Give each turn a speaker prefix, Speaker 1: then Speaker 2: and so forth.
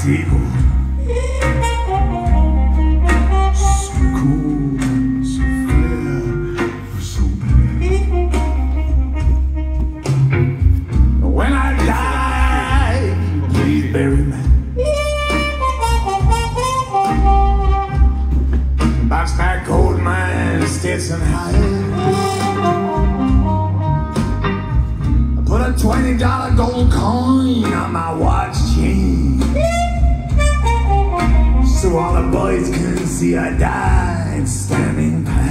Speaker 1: eagle. So cool, so fair, so bad. When I die, please bury me. Boxback gold mine, Stetson high. I put a $20 gold coin on my watch chain, so all the boys can see I died standing past.